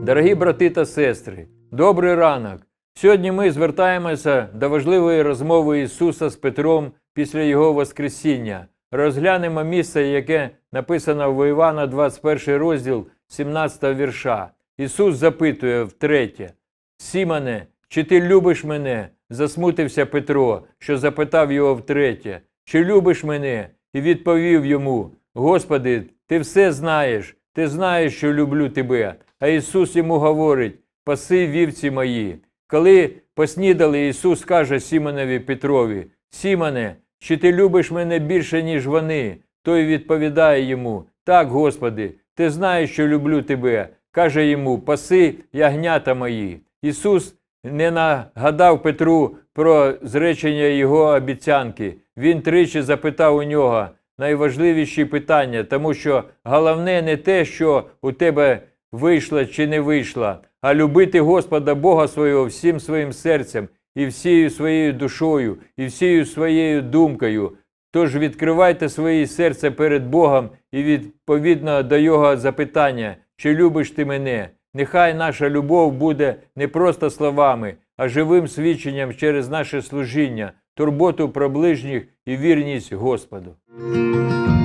Дорогі брати та сестри, добрий ранок! Сьогодні ми звертаємося до важливої розмови Ісуса з Петром після Його Воскресіння. Розглянемо місце, яке написано в Івана 21 розділ 17 вірша. Ісус запитує втретє: «Сімоне, чи ти любиш мене?» Засмутився Петро, що запитав його втретє: «Чи любиш мене?» І відповів йому: «Господи, ти все знаєш, ти знаєш, що люблю тебе». А Ісус йому говорить: «Паси вівці мої». Коли поснідали, Ісус каже Сімонові Петрові: «Сімоне, чи ти любиш мене більше, ніж вони?» Той відповідає йому: «Так, Господи, ти знаєш, що люблю тебе». Каже йому: «Паси ягнята мої». Ісус не нагадав Петру про зречення його обіцянки. Він тричі запитав у нього найважливіші питання, тому що головне не те, що у тебе вийшло чи не вийшло, а любити Господа Бога свого всім своїм серцем і всією своєю душою, і всією своєю думкою. Тож відкривайте своє серце перед Богом і відповідно до Його запитання: «Чи любиш ти мене?» Нехай наша любов буде не просто словами, а живим свідченням через наше служіння, турботу про ближніх і вірність Господу.